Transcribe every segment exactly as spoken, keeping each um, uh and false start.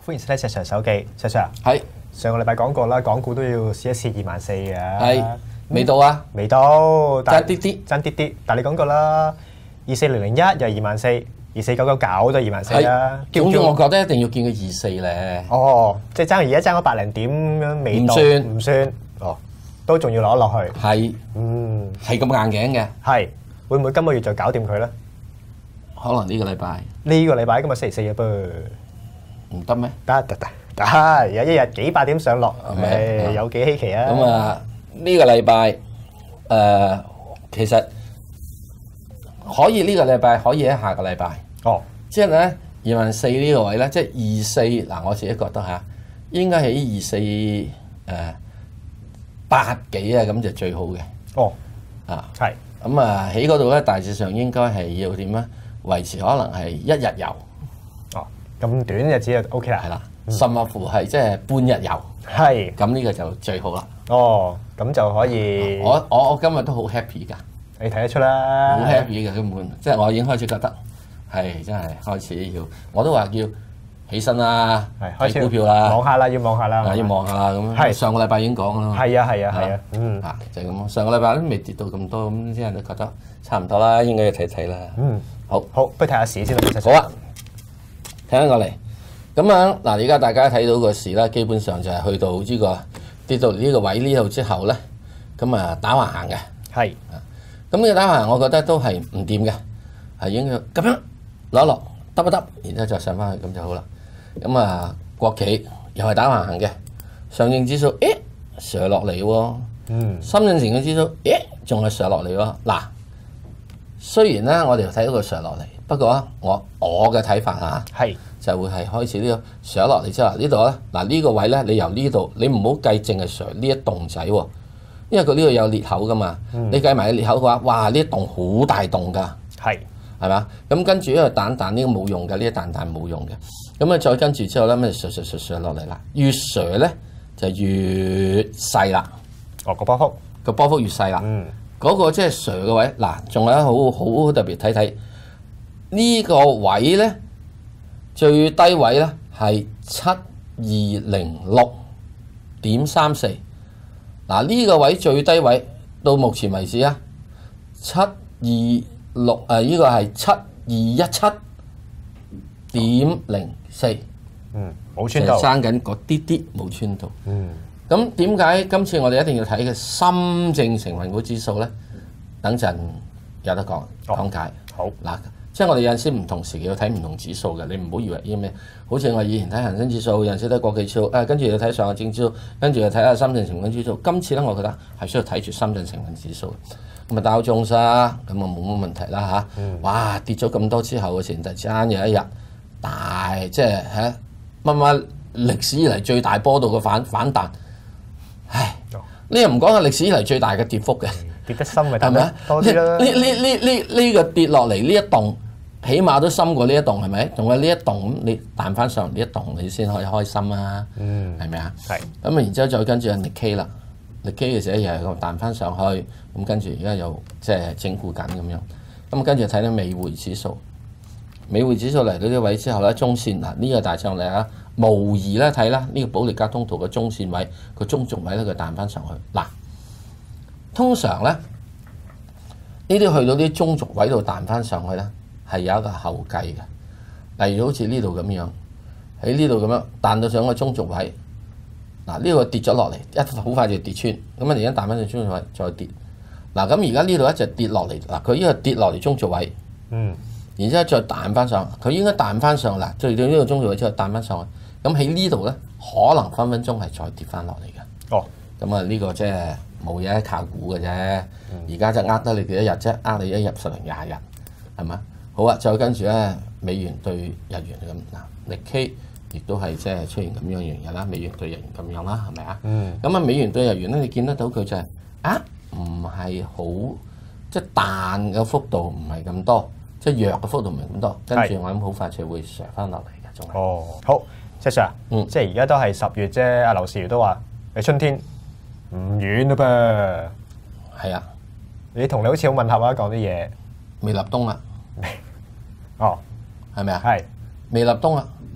歡迎收睇石 Sir 手記，石 Sir 係上個禮拜講過啦，港股都要試一試二萬四嘅。 係未到啊？ 未到， 爭啲啲， 爭啲啲。但係你講過啦，二四零零一又二萬四，二四九九九都二萬四啦。 總之我覺得一定要見佢二四咧。 哦，即係爭而家爭咗百零點咁樣，未到， 唔算唔算。哦，都仲要攞落去。 係， 嗯， 係咁硬頸嘅。 係，會唔會今個月就搞掂佢咧？ 可能呢個禮拜呢個禮拜今日星期四嘅噃。 唔得咩？ 得得得得，而家一日幾百點上落， 係咪誒有幾稀奇啊！ 咁啊，呢個禮拜誒其實可以呢個禮拜，可以喺下個禮拜。 哦， 即係咧二萬四呢個位咧，即係二四嗱，我自己覺得嚇應該喺二四誒八幾啊，咁就最好嘅。 哦， 啊， 係咁啊喺嗰度咧，大致上應該係要點咧？維持可能係一日遊。 哦，咁短日子就 O K 啦， 係啦，甚或乎係即係半日遊， 係咁呢個就最好啦。 哦，咁就可以， 我我我今日都好 happy 㗎， 你睇得出啦， 好 happy 嘅根本，即係我已經開始覺得係真係開始要，我都話要起身啦， 係開始睇股票啦， 望下啦，要望下啦， 啊要望下啦咁。 係上個禮拜已經講啦， 係啊係啊係啊，嗯啊就係咁。上個禮拜都未跌到咁多，咁啲人都覺得差唔多啦，應該要睇睇啦。 嗯， 好， 好，不如睇下市先啦， 好啊，睇翻過嚟。咁樣嗱，而家大家睇到個市啦，基本上就係去到呢個跌到呢個位呢度之後咧，咁啊打橫行嘅。 係， 咁呢個打橫行，我覺得都係唔掂嘅，係應該咁樣攞一落，得不得？然之後再上翻去咁就好啦。咁啊，國企又係打橫行嘅，上證指數誒上落嚟喎， 嗯， 深圳成個指數誒仲係上落嚟喎。嗱，雖然咧我哋睇到佢上落嚟，不過啊，我我嘅睇法嚇。 係， 就會係開始呢個上落嚟之後，呢度咧嗱呢個位咧，你由呢度你唔好計淨係上呢一棟仔喎，因為佢呢度有裂口噶嘛， 嗯你計埋裂口嘅話，哇呢一棟好大棟㗎， 係， 係嘛？咁跟住呢個彈彈呢個冇用嘅，呢一彈彈冇用嘅，咁啊再跟住之後咧，咁就上上上上落嚟啦，越上咧就越細啦， 哦個波幅， 個波幅越細啦， 嗯， 嗰個即係上嘅位，嗱仲有一好好特別睇睇呢個位咧。最低位咧係七二零六點三四，嗱呢個位最低位到目前為止啊，七二六誒呢個係七二一七點零四， 嗯，冇穿到， 爭緊嗰啲啲冇穿到。 嗯， 咁點解今次我哋一定要睇嘅深證成分股指數咧？等陣有得講講解。 好嗱。即係我哋有陣時唔同時期要睇唔同指數嘅，你唔好以為啲咩，好似我以前睇恒生指數，有陣時睇國企指數，誒跟住又睇上證指數，跟住又睇下深圳成分指數。今次咧，我覺得係需要睇住深圳成分指數。咁啊道瓊斯啦，咁啊冇乜問題啦嚇。嗯、哇跌咗咁多之後嘅時，突然之間有一日大，即係嚇乜乜歷史以嚟最大波度嘅反反彈，唉，呢又唔講係歷史以嚟最大嘅跌幅嘅。 跌得深咪係咪啊？ 多啲啦， 呢呢呢呢呢個跌落嚟呢一棟，起碼都深過呢一棟係咪？仲有呢一棟咁，你彈翻上呢一棟，你先可以開心啊！ 嗯， 係咪啊？ 係。 咁啊，然之後再跟住係 Nikkei 啦 ，Nikkei 嘅時候又係咁彈翻上去，咁跟住而家又即係整固緊咁樣。咁跟住睇到美匯指數，美匯指數嚟到呢位之後咧，中線嗱呢個大上嚟啊，無疑咧睇啦，呢個保利加通道嘅中線位，個中軸位咧佢彈翻上去嗱。通常咧，呢啲去到啲中軸位度彈翻上去咧，係有一個後繼嘅。例如好似呢度咁樣，喺呢度咁樣彈到上個中軸位，嗱呢個跌咗落嚟，一好快就跌穿，咁啊而家彈翻上中軸位再跌。嗱咁而家呢度一直跌落嚟，嗱佢呢個跌落嚟中軸位， 嗯，然之後再彈翻上，佢應該彈翻上嗱，最到呢個中軸位之後彈翻上去，咁喺呢度咧可能分分鐘係再跌翻落嚟嘅。 哦， 咁啊呢個即係。冇嘢靠估嘅啫，而家就呃得你幾多日啫？呃你一日十零廿日，係嘛？好啊，再跟住咧，美元對日元咁嗱，Nikkei亦都係即係出現咁樣樣嘢啦，美元對日元咁樣啦，係咪啊？嗯。咁啊，美元對日元咧，你見得到佢就係、是、啊，唔係好即係彈嘅幅度唔係咁多，即係弱嘅幅度唔係咁多，跟住我諗好快就會上翻落嚟嘅，仲係。 哦，好，石 Sir， 嗯， 即係而家都係十月啫，阿劉士余都話你春天。唔遠嘞噃， 係啊！ 你同你好似好吻合啊，講啲嘢。 未立冬啊！ 哦， 係咪啊？ 係未立冬啊！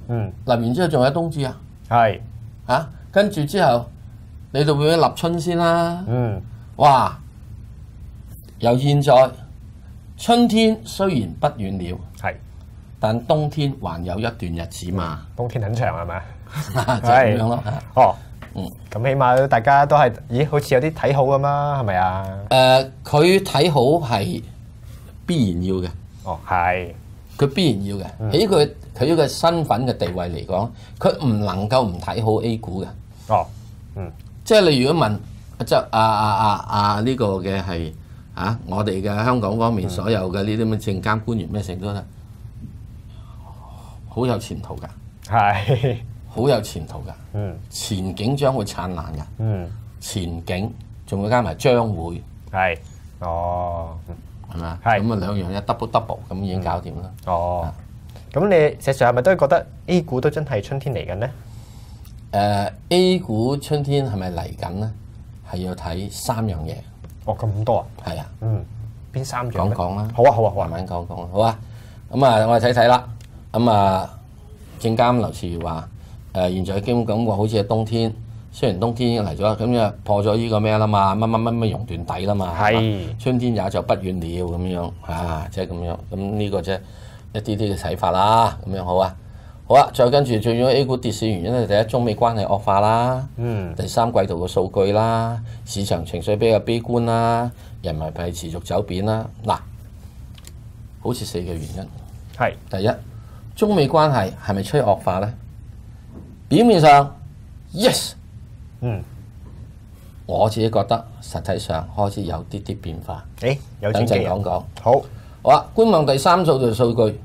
嗯， 立完之後仲有冬至啊， 係， 啊，跟住之後你就會立春先啦。 嗯， 哇！由現在春天雖然不遠了， 係， 但冬天還有一段日子嘛， 冬天很長係咪？ 就係咁樣咯。 哦， 嗯， 咁起碼大家都係，咦，好似有啲睇好咁啦，係咪啊？ 誒，佢睇好係必然要嘅。 哦，係， 佢必然要嘅。喺佢佢呢個身份嘅地位嚟講，佢唔能夠唔睇好 A 股嘅。 哦，嗯， 即係你如果問即係啊啊啊啊呢個嘅係啊，我哋嘅香港方面所有嘅呢啲咁嘅證監官員咩成都得，好有前途㗎， 係， 好有前途㗎。 嗯， 前景將會燦爛㗎。 嗯， 前景仲會加埋將會係，哦， 係咪啊？ 係咁啊兩樣嘢 double double 咁已經搞掂啦。 哦，咁你實際上係咪都覺得 A 股都真係春天嚟緊咧？ 誒 A 股春天係咪嚟緊咧？係要睇三樣嘢。 哦，咁多啊？ 係啊， 嗯，邊三樣咧？ 講講啦。 好啊，好啊，好啊慢。慢講講，好啊。咁啊，我哋睇睇啦。咁啊，證監劉士余話誒，現在基本感覺好似係冬天，雖然冬天已經嚟咗，咁就破咗呢個咩啦嘛，乜乜乜乜熔斷底啦嘛。 係。 春天也就不遠了咁樣啊，即係咁樣。咁呢個即係一啲啲嘅睇法啦。咁樣好啊。好啊，再跟住最主要 A 股跌市原因咧，第一中美關係惡化啦， 嗯， 第三季度嘅數據啦，市場情緒比較悲觀啦，人民幣持續走貶啦。嗱，好似四個原因。 係。 第一，中美關係係咪趨惡化咧？表面上 yes， 嗯， 我自己覺得實體上開始有啲啲變化。 誒，有等轉機啊！ 陣講講。 好， 好啊，觀望第三數據數據。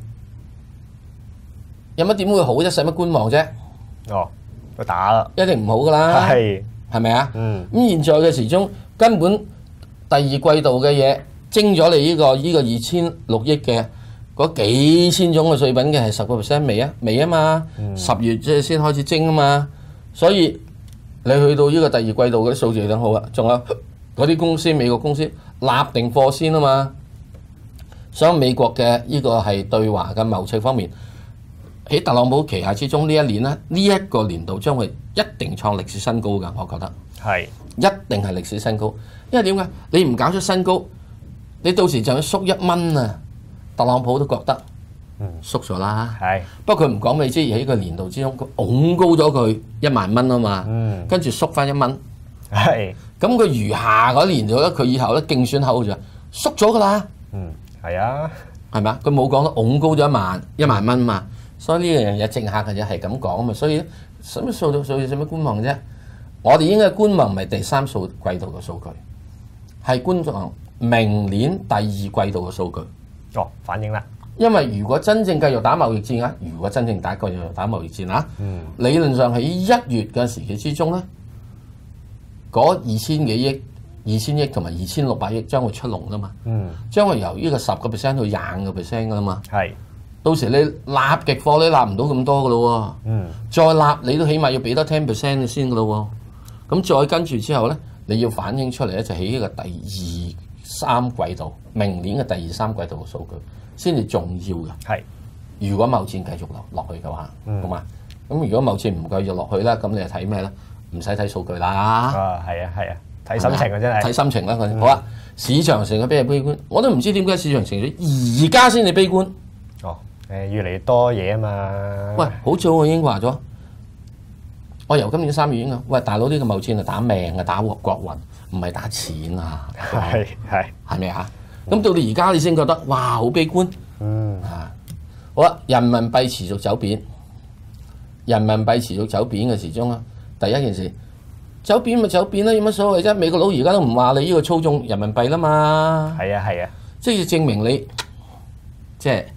有乜點會好啫？使乜觀望啫？ 哦，都打啦， 一定唔好噶啦， 係， 係咪啊？ 嗯， 咁現在嘅時鐘根本第二季度嘅嘢徵咗你呢個呢個二千六億嘅嗰幾千種嘅稅品嘅係十個 percent 未啊？未啊嘛，十月即係先開始徵啊嘛，所以你去到呢個第二季度嗰啲數字等好啊，仲有嗰啲公司美國公司立定貨先啊嘛，所以美國嘅呢個係對華嘅貿易方面。喺特朗普旗下之中呢一年咧，呢、這、一個年度將會一定創歷史新高㗎，我覺得係一定係歷史新高。因為點解？你唔搞出新高，你到時就要縮一蚊啊！特朗普都覺得縮咗啦。 係， 不過佢唔講俾你知，喺呢個年度之中，佢拱高咗佢一萬蚊啊嘛， 嗯， 跟住縮翻一蚊。 係， 咁佢餘下嗰年度咧，佢以後咧競選口就縮咗㗎啦， 嗯，係啊， 係咪啊？佢冇講到拱高咗一萬一萬蚊嘛。所以呢樣嘢政客嘅嘢係咁講啊嘛，所以使乜數到數字使乜觀望啫？我哋應該觀望唔係第三數季度嘅數據，係觀望明年第二季度嘅數據。 哦，反映啦， 因為如果真正繼續打貿易戰啊，如果真正打繼續打貿易戰啊， 嗯， 理論上喺一月嘅時期之中咧，嗰二千幾億、二千億同埋二千六百億將會出籠啦嘛， 嗯， 將會由呢個十個 percent 到廿個 percent 噶啦嘛。 係， 到時你立極貨你立唔到咁多噶咯喎， 嗯， 再立你都起碼要俾多 ten percent 先噶咯喎，咁再跟住之後咧，你要反映出嚟咧就喺呢個第二三季度，明年嘅第二三季度嘅數據先至重要嘅。 係， 如果貿戰繼續落落去嘅話， 嗯好嘛？咁如果貿戰唔繼續落去咧，咁你就睇咩咧？唔使睇數據啦， 啊，係啊，係啊，睇心情啊，真係， 睇心情啦。佢好啊，市場成日比較悲觀，我都唔知點解市場情緒而家先至悲觀。 哦，誒，越嚟越多嘢啊嘛， 喂，好早我已經話咗，我由今年三月已經講，喂，大佬呢個貿戰係打命啊，打國運，唔係打錢啊， 係係， 係咪啊？咁到你而家你先覺得，哇，好悲觀， 嗯， 啊，好啦，人民幣持續走貶，人民幣持續走貶嘅時鐘啦，第一件事走貶咪走貶啦，有乜所謂啫？美國佬而家都唔話你呢個操縱人民幣啦嘛， 係啊係啊， 即係證明你即係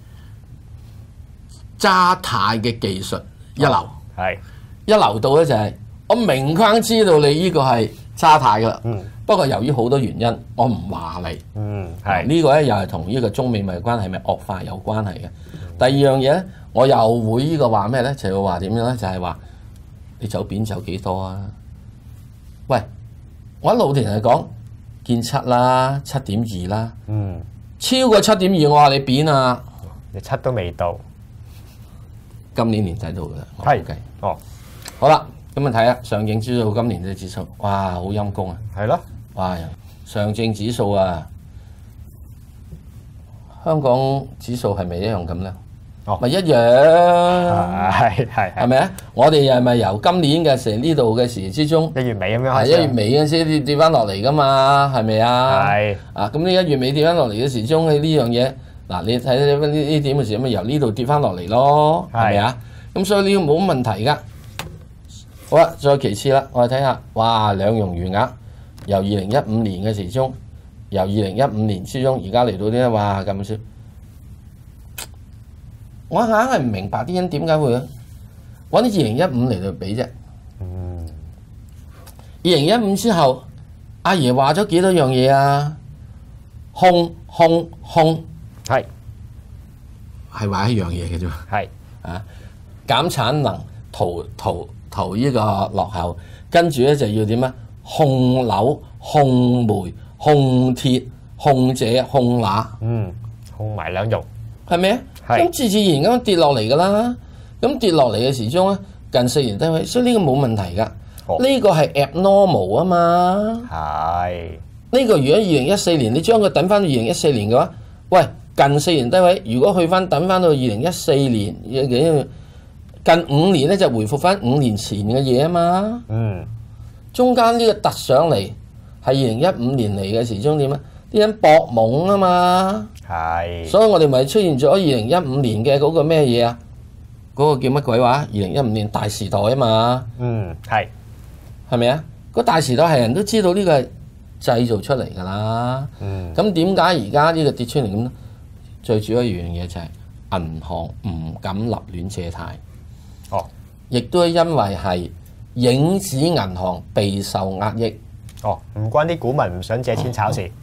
揸貸嘅技術一流， 係， 一流到咧就係我明框知道你呢個係揸貸噶啦， 嗯， 不過由於好多原因，我唔話你。 嗯，係， 呢個咧又係同呢個中美貿易關係咪惡化有關係嘅。第二樣嘢咧，我又會呢個話咩咧？就係話點樣咧？就係話你走貶走幾多啊？喂，我一路同人哋講見七啦，七點二啦， 嗯， 超過七點二，我話你貶啊！ 你七都未到， 今年年底到㗎啦，我係估計。 哦， 好啦，咁啊睇下上證指數今年嘅指數，哇，好陰功啊！ 係咯， 哇，上證指數啊，香港指數係咪一樣咁咧？ 哦咪一樣， 係係係係咪啊？我哋係咪由今年嘅時呢度嘅時之中， 一月尾咁樣開係始啊， 一月尾嗰陣時跌跌翻落嚟噶嘛？係咪啊？ 係啊，咁呢一月尾跌翻落嚟嘅時鐘，呢樣嘢嗱，你睇呢呢呢點嘅時，咪由呢度跌翻落嚟咯，係咪啊？咁所以呢個冇問題噶。好啦，再其次啦，我哋睇下，哇，兩融餘額由二零一五年嘅時鐘，由二零一五年之中，而家嚟到呢，哇咁少。我硬係唔明白啲人點解會揾啲二零一五嚟到比啫。 嗯， 二零一五之後，阿爺話咗幾多樣嘢啊？控控控， 係係話一樣嘢嘅啫。 係啊，減產能，逃逃逃呢個落後，跟住咧就要點啊？控樓、控煤、控鐵、控這、控那， 嗯，控埋兩融， 係咪啊？ 係咁自自然咁跌落嚟㗎啦。咁跌落嚟嘅時鐘咧，近四年低位，所以呢個冇問題㗎。 好呢個係 abnormal 啊嘛。 係呢個如果二零一四年你將佢等翻到二零一四年嘅話，喂，近四年低位，如果去翻等翻到二零一四年，近五年咧就回復翻五年前嘅嘢啊嘛。 嗯中間呢個突上嚟係二零一五年嚟嘅時鐘點啊？啲人搏懵啊嘛。 係， 所以我哋咪出現咗二零一五年嘅嗰個咩嘢啊？嗰、個叫乜鬼話？二零一五年大時代啊嘛， 嗯係係咪啊？個大時代係人都知道呢個係製造出嚟㗎啦。 嗯咁點解而家呢個跌出嚟咁咧？最主要一樣嘢就係銀行唔敢立亂借貸， 哦亦都係因為係影子銀行備受壓抑。 哦，唔關啲股民唔想借錢炒事，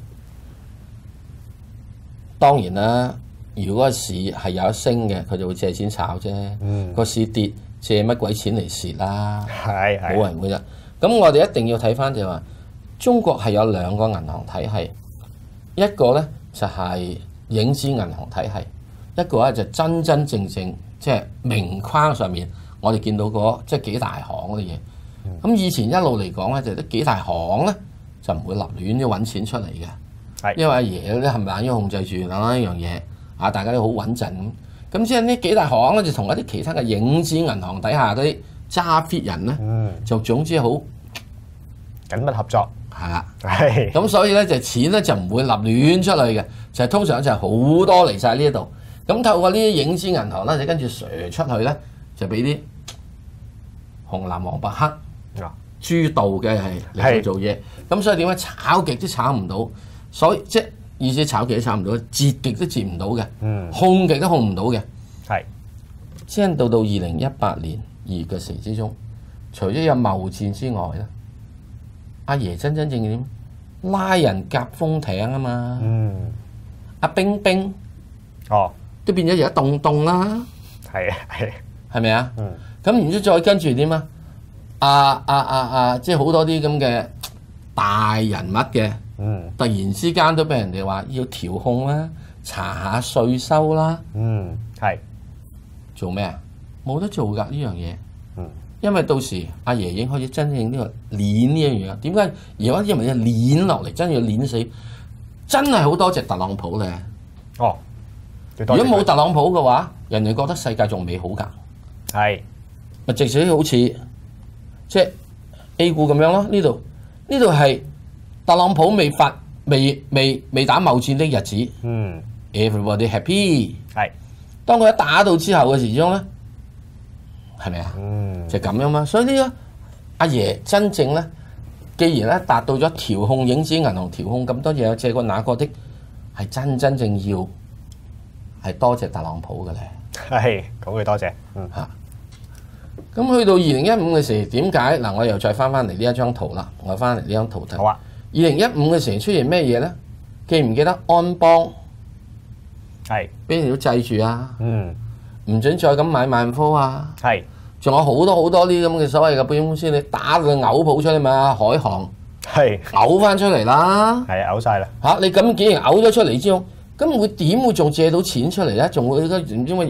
當然啦，如果個市係有得升嘅，佢就會借錢炒啫。 嗯個市跌，借乜鬼錢嚟蝕啦？ 係係冇人會啦。咁我哋一定要睇翻就係話，中國係有兩個銀行體系，一個咧就係影子銀行體系，一個咧就真真正正即係明框上面我哋見到嗰即係幾大行嗰啲嘢。咁以前一路嚟講咧，就啲幾大行咧就唔會立亂咁揾錢出嚟嘅。 係因為阿爺咧係咪硬要控制住另外一樣嘢啊？大家都好穩陣咁。咁即係呢幾大行咧，就同一啲其他嘅影子銀行底下嗰啲揸 fit 人咧， 嗯就總之好緊密合作， 係啦。 係咁所以咧就錢咧就唔會立亂出去嘅，就係通常就係好多嚟晒呢一度。咁透過呢啲影子銀行咧，就跟住瀡出去咧，就俾啲紅藍黃白黑啊豬道嘅係嚟做做嘢。咁所以點解炒極都炒唔到？所以即係意思炒極都炒唔到，截極都截唔到嘅， 嗯控極都控唔到嘅。 係即係到到二零一八年二月嘅時之中，除咗有貿戰之外咧，阿爺真真正正點拉人夾風艇啊嘛， 嗯阿冰冰哦都變咗而家凍凍啦， 係係係咪啊？ 嗯咁然之後再跟住點啊？啊啊啊啊！即係好多啲咁嘅大人物嘅。 嗯突然之間都俾人哋話要調控啦，查下稅收啦， 嗯係做咩啊？冇得做㗎呢樣嘢， 嗯因為到時阿爺已經開始真正呢個鏈呢樣嘢。點解而家因為要鏈落嚟，真係要鏈死，真係好多謝特朗普咧。 哦， 如果冇特朗普嘅話，人哋覺得世界仲美好㗎， 係咪直接好似即係 A 股咁樣咯。呢度呢度係。特朗普未發未未未打貿戰的日子， 嗯 everybody happy。 係當佢一打到之後嘅時鐘咧，係咪啊？ 嗯就咁樣嘛。所以呢個阿爺真正咧，既然咧達到咗調控影子銀行調控咁多嘢，借過那個的，係真真正要係多謝特朗普嘅咧。 係講句多謝，嗯嚇。咁去到二零一五嘅時，點解嗱？我又再翻翻嚟呢一張圖啦，我翻嚟呢張圖睇。 好啊。 二零一五嘅時候出現咩嘢咧？記唔記得安邦係俾人要制住啊？ 嗯唔准再咁買萬科啊！ 係仲有好多好多呢啲咁嘅所謂嘅保險公司，你打個嘔泡出嚟嘛？海航係嘔翻出嚟啦！ 係嘔晒啦， 嚇、你咁既然嘔咗出嚟之後，咁會點會仲借到錢出嚟咧？仲會唔知會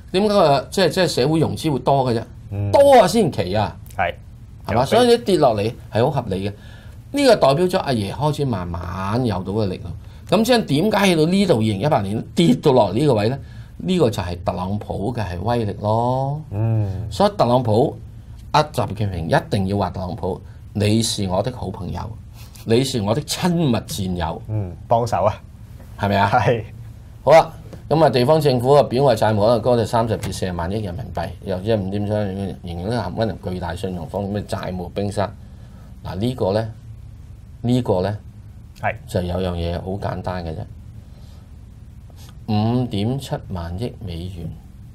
點解個即係即係社會融資會多嘅啫？ 嗯多啊先奇啊， 係係嘛？所以你跌落嚟係好合理嘅。呢、個代表咗阿爺開始慢慢有到嘅力量。咁即係點解去到呢度二零一八年跌到落呢個位咧？呢、個就係特朗普嘅係威力咯。 嗯， 所以特朗普阿習近平一定要話特朗普，你是我的好朋友，你是我的親密戰友， 嗯，幫手啊， 係咪啊？ 係好啦，咁啊地方政府嘅表外債務可能高到三十至四十萬億人民幣，又即係五點三，形容呢含溫巨大信用風險嘅債務冰山。嗱、呢個咧，呢個咧係就有樣嘢好簡單嘅啫，五點七萬億美元。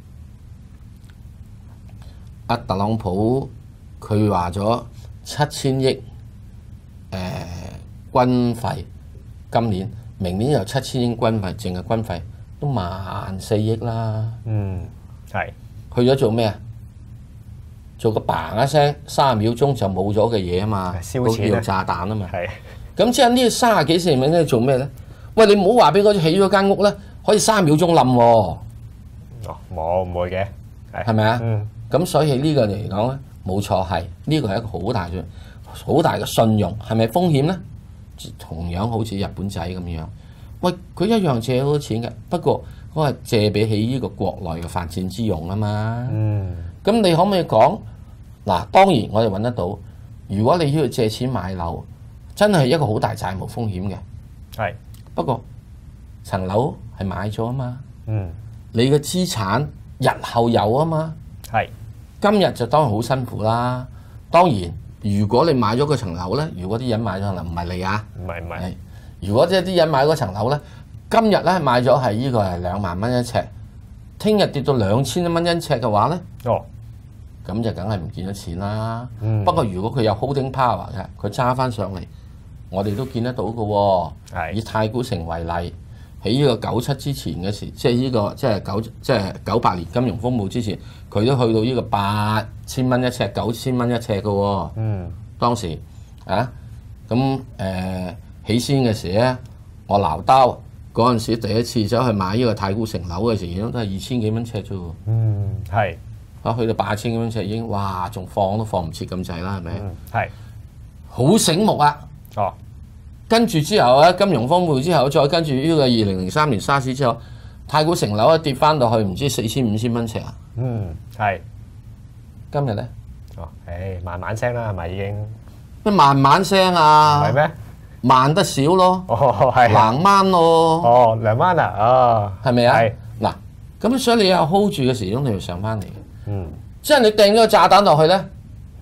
阿特朗普佢話咗七千億誒、呃、軍費，今年明年有七千億軍費，淨係軍費都萬四億啦。 嗯係去咗做咩啊？做個嘭一聲，三秒鐘就冇咗嘅嘢啊嘛， 燒錢嗰叫炸彈啊嘛。 係咁即係呢三十幾四十蚊咧做咩咧？喂，你唔好話俾我起咗間屋咧，可以三秒鐘冧喎， 哦冇唔會嘅， 係咪啊？ 嗯咁所以呢個嚟講咧，冇錯係呢個係一個好大嘅好大嘅信用，係咪風險咧？同樣好似日本仔咁樣，喂，佢一樣借好多錢嘅，不過嗰係借俾起呢個國內嘅發展之用啊嘛。 嗯咁你可唔可以講嗱？當然我哋揾得到，如果你要借錢買樓，真係一個好大債務風險嘅。 係不過層樓係買咗啊嘛， 嗯你嘅資產日後有啊嘛。 係今日就當然好辛苦啦。當然，如果你買咗嗰層樓咧，如果啲人買咗層樓唔係你啊， 唔係唔係係如果即係啲人買嗰層樓咧，今日咧買咗係呢個係兩萬蚊一尺，聽日跌到兩千蚊一尺嘅話咧， 哦咁就梗係唔見咗錢啦。 嗯不過如果佢有 holding power 嘅，佢揸翻上嚟，我哋都見得到嘅喎。 係以太古城為例，喺呢個九七之前嘅時，即係呢、個即係九即係九八年金融風暴之前，佢都去到呢個八千蚊一尺、九千蚊一尺嘅喎。 嗯當時啊，咁誒、呃、起先嘅時咧，我鬧兜嗰陣時第一次走去買呢個太古城樓嘅時，都係二千幾蚊尺啫喎。 嗯係啊，去到八千幾蚊尺已經，哇！仲放都放唔切咁滯啦，係咪？ 嗯係好醒目啊！ 哦跟住之後咧，金融風暴之後，再跟住呢個二零零三年沙士之後，太古城樓啊跌翻到去唔知四千五千蚊尺啊！ 嗯係今日咧哦誒慢慢聲啦係咪已經咩慢慢聲啊？ 係咩？ 慢得少咯， 哦係啊冷掹咯， 哦兩蚊啊啊係咪啊？ 係嗱，咁所以你又 hold 住嘅時鐘，你要上翻嚟嘅。 嗯即係你掟咗個炸彈落去咧，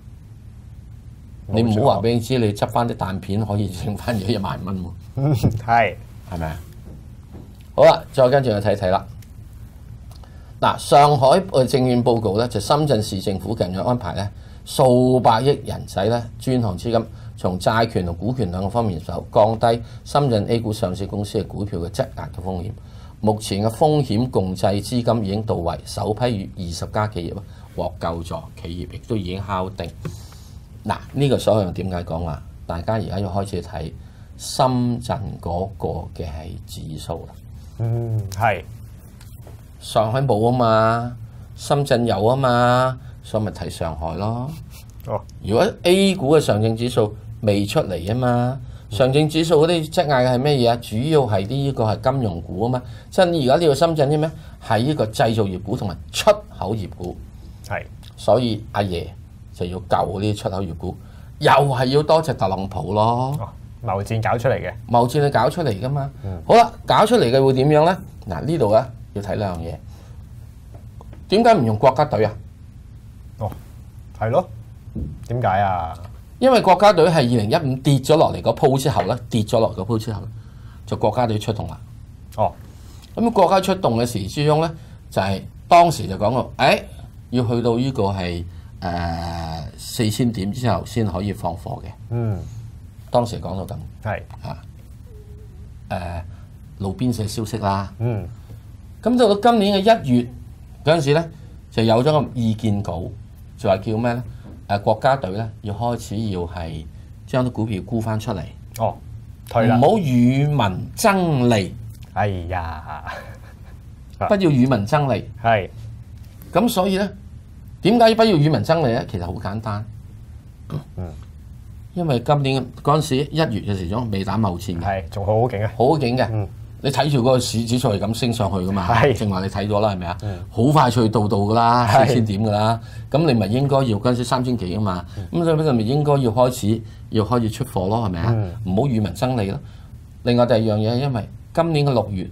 你冇錯唔好話俾你知，你執翻啲彈片可以剩翻咗一萬蚊喎， 嗯係係咪啊？好啦，再跟住去睇睇啦。嗱，上海嘅證券報告咧，就深圳市政府近日安排咧數百億人仔咧專項資金，從債權同股權兩個方面手降低深圳 A 股上市公司嘅股票嘅質押嘅風險。目前嘅風險共濟資金已經到位，首批二十家企業獲救助，企業亦都已經敲定。嗱，呢個所有點解講啊？大家而家要開始睇深圳嗰個嘅係指數啦。 嗯係上海冇啊嘛，深圳有啊嘛，所以咪睇上海咯。 哦如果 A 股嘅上證指數未出嚟啊嘛，上證指數嗰啲質押嘅係咩嘢啊？主要係啲呢個係金融股啊嘛。即係而家呢個深圳啲咩？係呢個製造業股同埋出口業股。 係所以阿爺就要救呢啲出口業股，又係要多謝特朗普咯。 哦貿戰搞出嚟嘅貿戰你搞出嚟噶嘛？ 嗯好啦，搞出嚟嘅會點樣咧？嗱，呢度咧要睇兩樣嘢。點解唔用國家隊啊？ 哦係咯點解啊？ 因為國家隊係二零一五跌咗落嚟嗰鋪之後咧，跌咗落嗰鋪之後，就國家隊出動啦。 哦咁國家出動嘅時之中咧，就係、當時就講到，誒、哎、要去到呢個係誒四千點之後先可以放貨嘅。 嗯當時講到咁係啊，誒、路邊社消息啦。 嗯咁到到今年嘅一月嗰陣時咧，就有咗個意見稿，就話叫咩咧？誒、國家隊咧要開始要係將啲股票沽翻出嚟， 哦退啦唔好與民爭利， 哎呀不要與民爭利。 係咁所以咧，點解不要與民爭利咧？其實好簡單， 嗯， 因為今年嗰陣時一月嘅時鐘未打貿戰嘅， 係仲好好勁啊， 好好勁嘅。 嗯， 你睇住嗰個市指數係咁升上去噶嘛？ 係正話你睇咗啦，係咪啊？ 嗯， 好快脆到到噶啦， 係四千點噶啦。咁你咪應該要嗰陣時三千幾啊嘛。咁所以你咪應該要開始要開始出貨咯，係咪啊？唔好與民爭利咯。另外第二樣嘢，因為今年嘅六月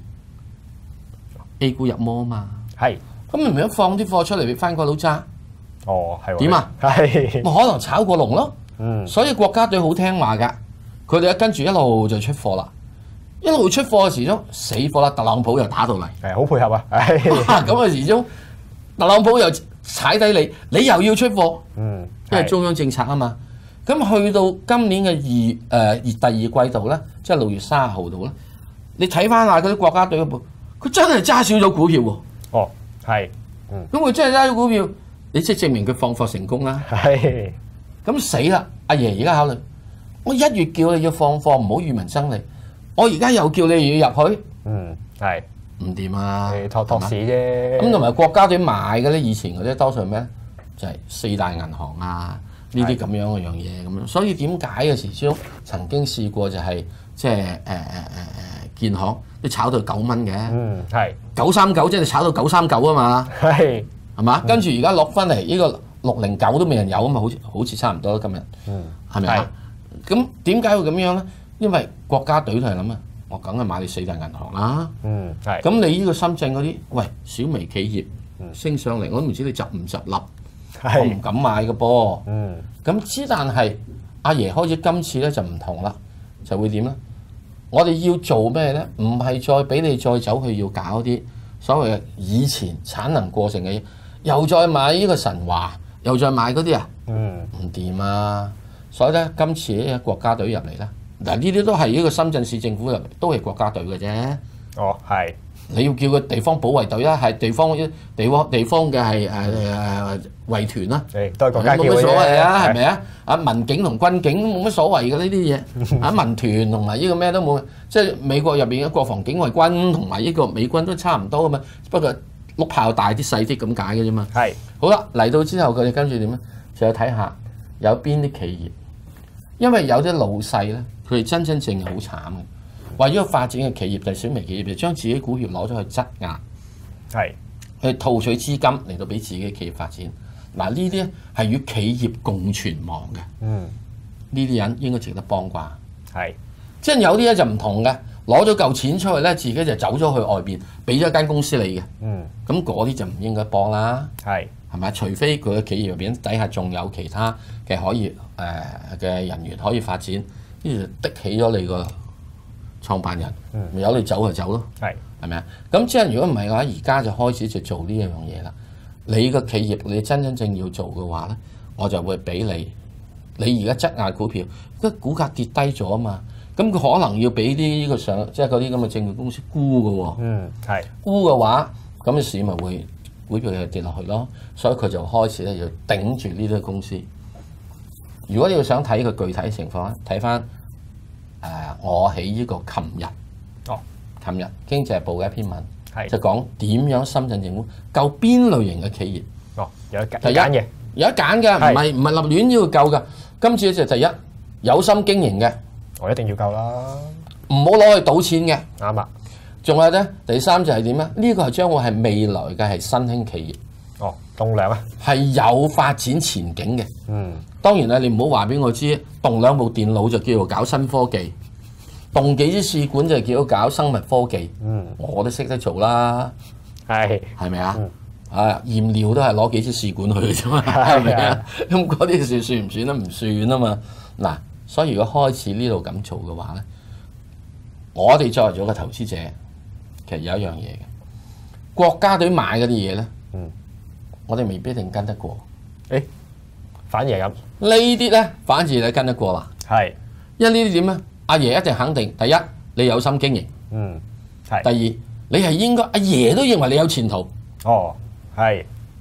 A 股入魔啊嘛， 係， 咁你咪一放啲貨出嚟俾翻個佬揸， 哦，係喎， 點啊？ 係， 咪可能炒過龍咯。 嗯， 所以國家隊好聽話㗎，佢哋一跟住一路就出貨啦，一路出貨嘅時鐘死貨啦，特朗普又打到嚟， 係好配合啊，係， 咁嘅時鐘特朗普又踩低你，你又要出貨， 嗯， 因為中央政策啊嘛。咁去到今年嘅二誒第二季度咧，即係六月三十號度咧，你睇翻下嗰啲國家隊嘅部，佢真係揸少咗股票喎。 哦，係，嗯， 咁佢真係揸咗股票，你即係證明佢放貨成功啦。 係， 咁死啦！阿爺而家考慮，我一月叫你要放貨，唔好與民爭利，我而家又叫你要入去， 嗯，係， 唔掂啊！ 你托托市啫， 咁同埋國家隊買嘅咧，以前嗰啲多數係咩？就係、是、四大銀行啊，呢啲咁樣嘅樣嘢咁樣。所以點解嘅時鐘曾經試過就係即係誒誒誒誒建行，你炒到九蚊嘅， 嗯，係， 九三九即係你炒到九三九啊嘛， 係， 係嘛？跟住而家落翻嚟呢個六零九都未人有啊嘛，好似好似差唔多今日， 嗯， 係咪啊？咁點解會咁樣咧？因為國家隊都係諗啊，我梗係買你四大銀行啦。 嗯，係。 咁你呢個深圳嗰啲，喂小微企業升上嚟，我都唔知你執唔執笠，我唔敢買嘅噃。 嗯。 咁之但係阿爺開始今次咧就唔同啦，就會點咧？我哋要做咩咧？唔係再俾你再走去要搞啲所謂嘅以前產能過剩嘅嘢，又再買呢個神華。又再買嗰啲啊，唔掂啊！所以咧，今次呢國家隊入嚟咧，嗱呢啲都係呢個深圳市政府入嚟，都係國家隊嘅啫。 哦，係。 你要叫個地方保衛隊啦，係地方地方地方嘅係誒誒衛團啦， 都係國家叫嘅啫。 冇乜所謂啊，係咪啊？啊民警同軍警冇乜所謂嘅呢啲嘢，啊民團同埋呢個咩都冇，即係美國入邊嘅國防警衛軍同埋呢個美軍都差唔多啊嘛，不過碌炮大啲細啲咁解嘅啫嘛。 係。 好啦，嚟到之後佢哋跟住點咧？就要睇下有邊啲企業，因為有啲老細咧，佢哋真真正正好慘嘅。為咗發展嘅企業就係小微企業，就將自己股票攞咗去質押， 係去套取資金嚟到俾自己嘅企業發展。嗱，呢啲咧係與企業共存亡嘅。嗯，呢啲人應該值得幫啩。係，即係有啲咧就唔同嘅，攞咗嚿錢出去咧，自己就走咗去外邊，俾咗間公司你嘅。嗯，咁嗰啲就唔應該幫啦。係，係咪？除非佢嘅企業入邊底下仲有其他嘅可以誒嘅、呃、人員可以發展，跟住的起咗你個創辦人，咪、嗯、由你走就走咯，係係咪啊？咁即係如果唔係嘅話，而家就開始就做呢一樣嘢啦。你個企業你真真正要做嘅話咧，我就會俾你。你而家質押股票，個股價跌低咗啊嘛，咁佢可能要俾啲呢個上，即係嗰啲咁嘅證券公司沽嘅喎。嗯，係沽嘅話，咁嘅市咪會股票又跌落去咯。所以佢就開始咧要頂住呢啲公司。如果你要想睇個具體情況咧，睇翻。誒、呃，我喺呢個琴日，哦，琴日經濟日報嘅一篇文，就講點樣深圳政府救邊類型嘅企業。哦，有得揀嘅，有得揀嘅，唔係唔係立亂要救嘅。今次就第一有心經營嘅，我一定要救啦，唔好攞去賭錢嘅。啱啊。仲有咧，第三就係點咧？呢、這個係將會係未來嘅係新興企業。哦，棟梁啊，係有發展前景嘅。嗯。當然啦，你唔好話俾我知，動兩部電腦就叫做搞新科技，動幾支試管就叫做搞生物科技。嗯，我都識得做啦，係係咪啊？嗯、啊，驗尿都係攞幾支試管去嘅啫嘛，係咪啊？咁嗰啲算算唔算咧？唔算啊嘛。嗱，所以如果開始呢度咁做嘅話咧，我哋作為咗個投資者，其實有一樣嘢嘅，國家隊買嗰啲嘢咧，嗯，我哋未必一定跟得過。誒。反而係咁，呢啲咧反而你跟得過啦。係，因為呢啲點咧？阿爺一定肯定，第一你有心經營，嗯，係。第二你係應該，阿爺都認為你有前途。哦，係，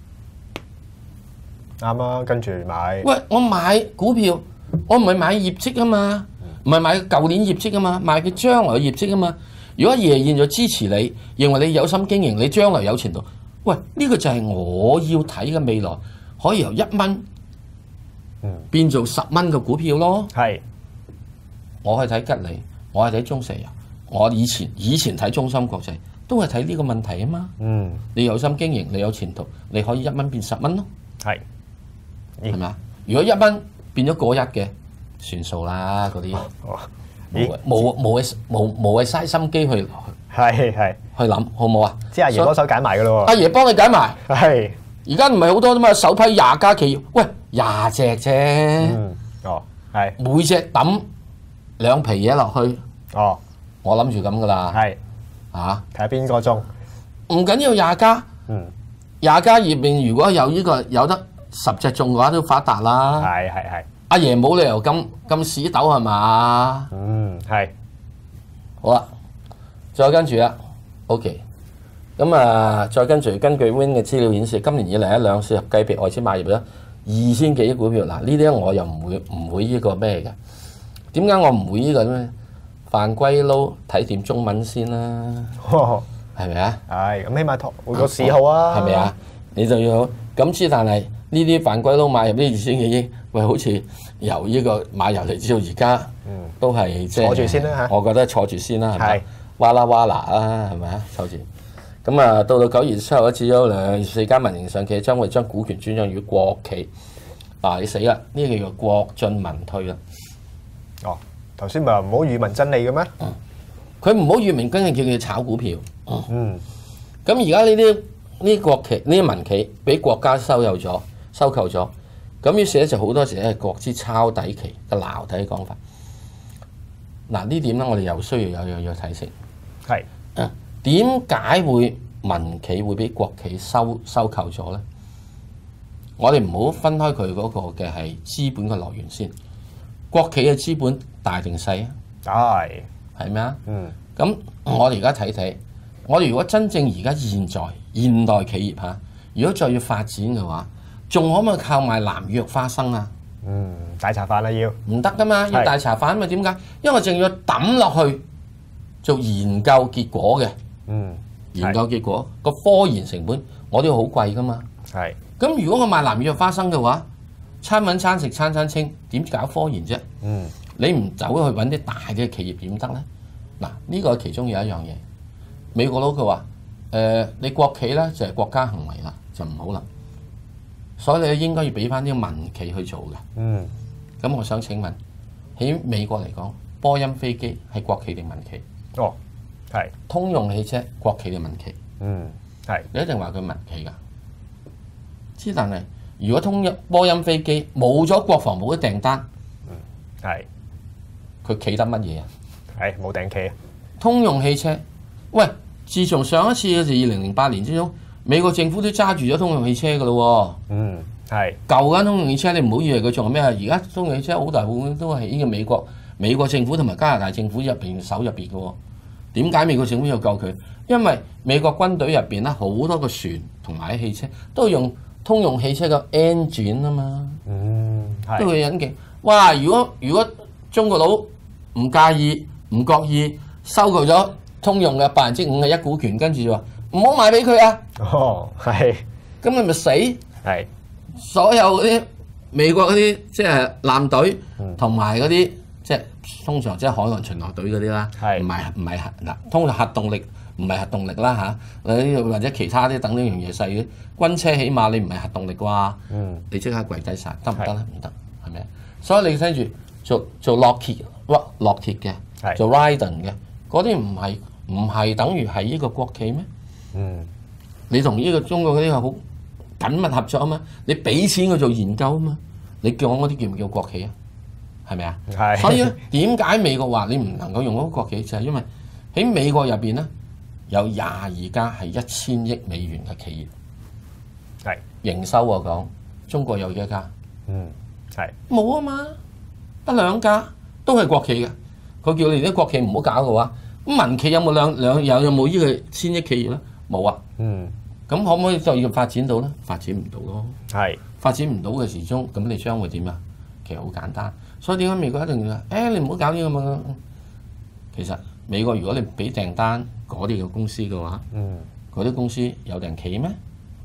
啱啊。跟住買，喂，我買股票，我唔係買業績啊嘛，唔係買舊年業績啊嘛，買佢將來嘅業績啊嘛。如果阿爺現在支持你，認為你有心經營，你將來有前途， 喂，呢個就係我要睇嘅未來，可以由一蚊變做十蚊嘅股票咯。 係， 我係睇吉利，我係睇中石油，我以前以前睇中芯國際，都係睇呢個問題啊嘛。 嗯， 你有心經營，你有前途，你可以一蚊變十蚊咯。 係， 係咪啊？如果一蚊變咗過一嘅，算數啦嗰啲。 哦， 冇冇冇謂冇冇謂嘥心機去係係去諗，好唔好啊？ 即係阿爺幫手揀埋噶咯喎。 阿爺幫你揀埋。 係。 而家唔係好多啫嘛，首批廿家企業，喂廿隻啫。 嗯。哦，係。 每隻抌兩皮嘢落去。 哦。 我諗住咁噶啦。 係。 嚇。 睇下邊個中。 唔緊要廿家。 嗯。 廿家業面如果有呢個有得十隻中嘅話，都發達啦。 係係係。 阿爺冇理由咁咁屎斗係嘛？ 嗯，係。 好啦，再跟住啦 ，OK。咁啊，再跟住根據 Win 嘅資料顯示，今年以嚟一兩市合計別外資買入咗二千幾億股票。嗱，呢啲我又唔會唔會呢個咩嘅？點解我唔會呢個咧？犯歸撈睇掂中文先啦，係咪啊？ 係，咁起碼托換個市號啊， 係咪啊？你就要咁之，但係呢啲犯歸撈買入呢二千幾億，喂，好似由呢個買入嚟至到而家，都係即係坐住先啦嚇。 我覺得坐住先啦，係咪？ 係。 哇啦哇啦啊，係咪啊？坐住。咁啊，到到九月七號，只有兩四間民營上企將會將股權轉讓予國企。啊，你死啦！呢個叫做國進民退啦。 哦，頭先咪話唔好與民爭利嘅咩？ 佢唔好與民爭利，叫佢炒股票。 嗯。 咁而家呢啲呢啲國企呢啲民企俾國家收有咗、收購咗，咁於是咧就好多時咧係國資抄底期嘅撈底講法。嗱呢點咧，我哋又需要有有有提醒。 係。 啊，點解會民企會俾國企收收購咗咧？我哋唔好分開佢嗰個嘅係資本嘅來源先。國企嘅資本大定細啊？ 係。 係咩啊？ 嗯。 咁我哋而家睇睇，我哋如果真正而家現在現代企業嚇，如果再要發展嘅話，仲可唔可以靠賣南乳肉花生啊？ 嗯，大茶飯啦要。 唔得噶嘛，要大茶飯啊嘛？點解？因為仲要抌落去做研究結果嘅。 嗯。 研究結果個科研成本，我都要好貴噶嘛。 係。咁如果我賣南乳肉花生嘅話，餐揾餐食餐餐清，點搞科研啫？ 嗯。你唔走去揾啲大嘅企業點得咧？嗱，呢個其中有一樣嘢。美國佬佢話：誒、呃，你國企咧就係、是、國家行為啦，就唔好啦。所以你應該要俾翻啲民企去做嘅。 嗯。咁我想請問，喺美國嚟講，波音飛機係國企定民企？ 哦，係。 通用汽車國企定民企？ 嗯，係。 你一定話佢民企㗎。之但係，如果通用波音飛機冇咗國防部嘅訂單， 嗯，係。 佢企得乜嘢啊？ 係冇訂企啊！ 通用汽車，喂，自從上一次嘅就二零零八年之中，美國政府都揸住咗通用汽車㗎咯喎。 嗯，係。 舊間通用汽車你唔好以為佢仲係咩啊？而家通用汽車好大部分都係喺個美國美國政府同埋加拿大政府入邊手入邊嘅喎。點解美國政府要救佢？因為美國軍隊入邊咧好多個船同埋啲汽車都用通用汽車嘅 engine 啊嘛。 嗯，係。都會引擎。哇！如果如果中國佬唔介意，唔覺意收購咗通用嘅百分之五嘅一股權，跟住就話唔好賣俾佢啊！ 哦，係。 咁你咪死？ 係。 所有嗰啲美國嗰啲即係艦隊同埋嗰啲即係通常即係海岸巡邏隊嗰啲啦，唔係唔係核嗱，通常核動力唔係核動力啦嚇，或者其他啲等呢樣嘢細嘅軍車，起碼你唔係核動力啩？嗯，你即刻跪低晒，得唔得咧？唔得，係咪？所以你聽住做做洛鐵。落鐵嘅，做 Raiden 嘅，嗰啲唔係唔係等於係呢個國企咩？嗯，你同呢個中國嗰啲係好緊密合作啊嘛，你俾錢佢做研究啊嘛，你叫我嗰啲叫唔叫國企啊？係咪啊？係。所以咧，點解美國話你唔能夠用嗰個國企，就係、是、因為喺美國入邊咧有廿二家係一千億美元嘅企業，係營收我講，中國有幾家？嗯，係冇啊嘛，得兩家。都係國企嘅，佢叫你啲國企唔好搞嘅話，咁民企有冇兩兩有有冇呢個千億企業咧？冇啊。嗯。咁可唔可以再要發展到咧？發展唔到咯。係。發展唔到嘅時鐘，咁你將會點啊？其實好簡單。所以點解美國一定要話？誒、哎，你唔好搞呢個嘛。其實美國如果你俾訂單嗰啲嘅公司嘅話，嗯，嗰啲公司有訂企咩？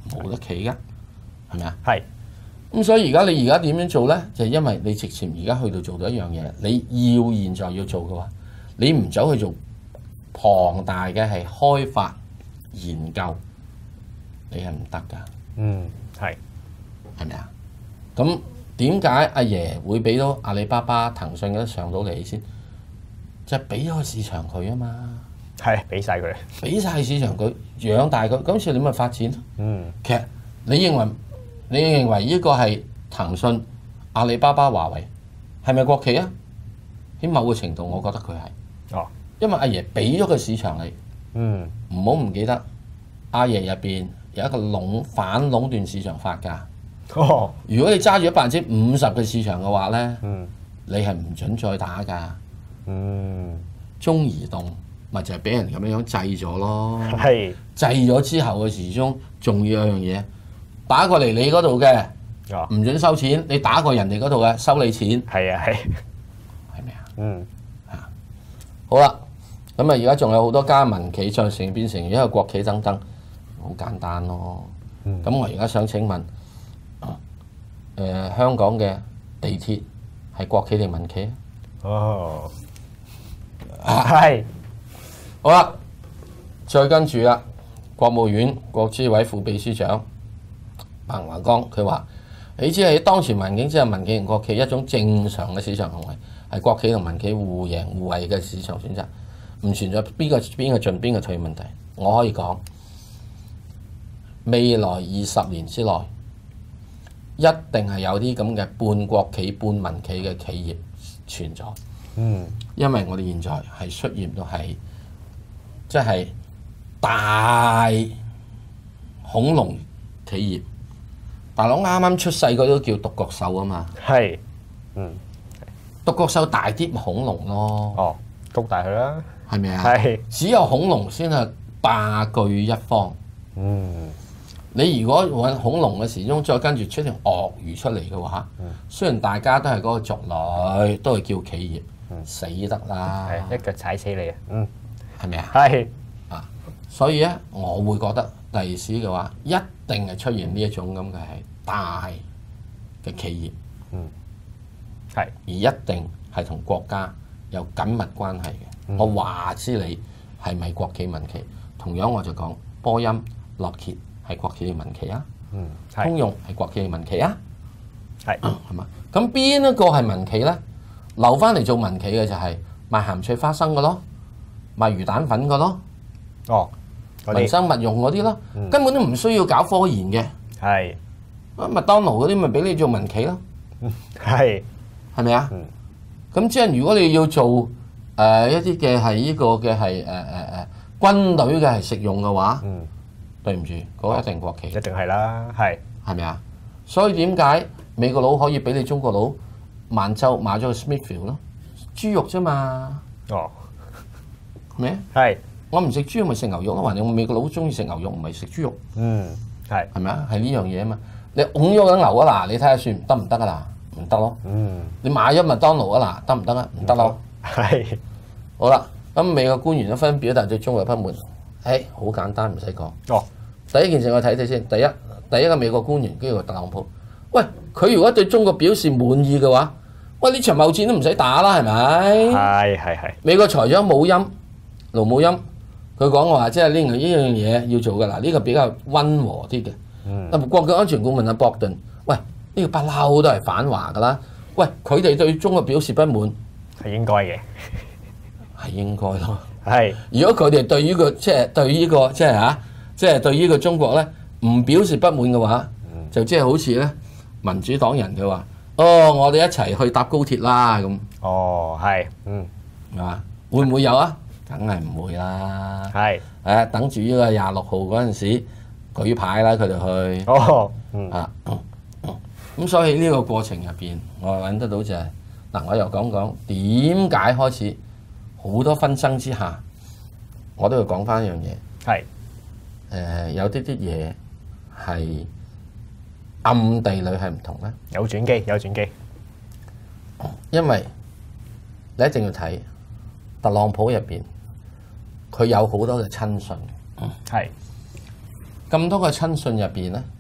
冇得企噶，係咪啊？ 係。 咁所以而家你而家點樣做咧？就係、因為你直前而家去到做到一樣嘢，你要現在要做嘅話，你唔走去做龐大嘅係開發研究，你係唔得㗎。 嗯，係。 係咪啊？咁點解阿爺會俾到阿里巴巴、騰訊嗰啲上到嚟先？就係俾咗個市場佢啊嘛。 係，俾晒佢。 俾晒市場佢，養大佢，今次你咪發展。 嗯。 其實你認為？你認為呢個係騰訊、阿里巴巴、華為係咪國企啊？喺某個程度，我覺得佢係。 哦。因為阿爺俾咗個市場你。 嗯。 唔好唔記得，阿爺入邊有一個壟反壟斷市場法㗎。 哦。如果你揸住咗百分之五十嘅市場嘅話咧， 嗯， 你係唔準再打㗎。 嗯。 中移動咪就係俾人咁樣樣制咗咯。 係。 制咗之後嘅時鐘，仲要有樣嘢。打過嚟你嗰度嘅，唔準收錢；你打過人哋嗰度嘅，收你錢。 係啊，係， 係咪啊？ 嗯， 啊，好啦，咁啊，而家仲有好多家民企再成變成一個國企等等，好簡單咯。咁、嗯、我而家想請問，誒、呃、香港嘅地鐵係國企定民企啊？ 哦，係， 好啦，再跟住啦，國務院國資委副秘書長。彭華剛佢話：你知喺當前環境之下，民企同國企一種正常嘅市場行為，係國企同民企互贏互惠嘅市場選擇，唔存在邊個邊個進邊個退問題。我可以講，未來二十年之內，一定係有啲咁嘅半國企半民企嘅企業存在。 嗯， 因為我哋現在係出現到係即係大恐龍企業。大佬啱啱出世嗰都叫獨角獸啊嘛， 係，嗯， 獨角獸大啲恐龍咯， 哦，谷大佢啦， 係咪啊？ 係， 只有恐龍先係霸據一方。 嗯， 你如果揾恐龍嘅時鐘，再跟住出條鱷魚出嚟嘅話，嗯，雖然大家都係嗰個族類，都係叫企業，嗯，死得啦， 係一腳踩死你啊，嗯， 係咪啊？ 係， 啊，所以咧，我會覺得第時嘅話，一定係出現呢一種咁嘅係大嘅企業， 嗯，係， 而一定係同國家有緊密關係嘅。嗯、我話知你係咪國企民企？同樣我就講波音、諾傑係國企嘅民企啊， 嗯， 通用係國企嘅民企啊， 係， 係嘛？咁邊一個係民企咧？留翻嚟做民企嘅就係賣鹹脆花生嘅咯，賣魚蛋粉嘅咯， 哦。 民生物用嗰啲咯，嗯、根本都唔需要搞科研嘅。係，啊麥當勞嗰啲咪俾你做民企咯。係，係咪啊？咁即係如果你要做誒、呃、一啲嘅係呢個嘅係誒誒誒軍隊嘅係食用嘅話，嗯，對唔住，嗰、那個一定國企。一定係啦，係，係咪啊？所以點解美國佬可以俾你中國佬萬洲買咗個 Smithfield 咯？豬肉啫嘛。哦，咩？係。我唔食豬肉咪食牛肉咯，或者我美國佬中意食牛肉，唔係食豬肉。嗯，係，係咪啊？係呢樣嘢啊嘛。你拱咗緊牛啊嗱，你睇下算得唔得啊嗱？唔得咯。嗯。你買咗麥當勞啊嗱，得唔得啊？唔得咯。係。好啦，咁美國官員都分別，但對中國不滿。誒，好簡單，唔使講。哦。第一件事我睇睇先，第一，第一個美國官員叫做特朗普。喂，佢如果對中國表示滿意嘅話，喂，呢場貿戰都唔使打啦，係咪？係係係。美國財長姆欽，盧姆欽。佢講話即係呢樣呢樣嘢要做嘅嗱，呢個比較溫和啲嘅。嗯。國家安全顧問阿博頓，喂，呢個不嬲都係反華㗎啦。喂，佢哋對中國表示不滿係應該嘅，係應該咯。係。如果佢哋對呢個即係對呢個即係嚇，即係對呢個中國咧唔表示不滿嘅話，就即係好似咧民主黨人佢話：哦，我哋一齊去搭高鐵啦咁。哦，係。嗯。係嘛？會唔會有啊？梗係唔會啦，係誒等住呢個廿六號嗰陣時舉牌啦，佢哋去哦，嗯啊，咁所以呢個過程入邊，我揾得到就係嗱，我又講講點解開始好多紛爭之下，我都要講翻一樣嘢，係誒有啲啲嘢係暗地裏係唔同咧，有轉機，有轉機，因為你一定要睇特朗普入邊。佢有好多嘅親信，係咁多個親信入邊咧，